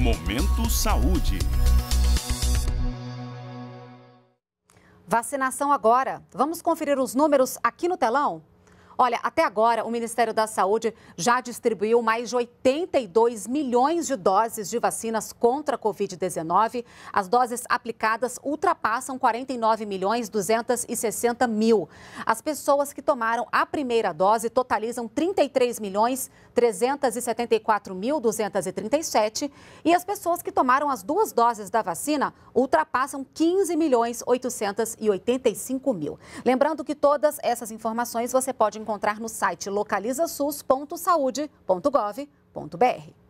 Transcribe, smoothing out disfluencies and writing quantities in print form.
Momento Saúde. Vacinação agora. Vamos conferir os números aqui no telão? Olha, até agora o Ministério da Saúde já distribuiu mais de 82 milhões de doses de vacinas contra a Covid-19. As doses aplicadas ultrapassam 49.260.000. As pessoas que tomaram a primeira dose totalizam 33.374.237 e as pessoas que tomaram as duas doses da vacina ultrapassam 15.885.000. Lembrando que todas essas informações você pode encontrar no site localizasus.saude.gov.br.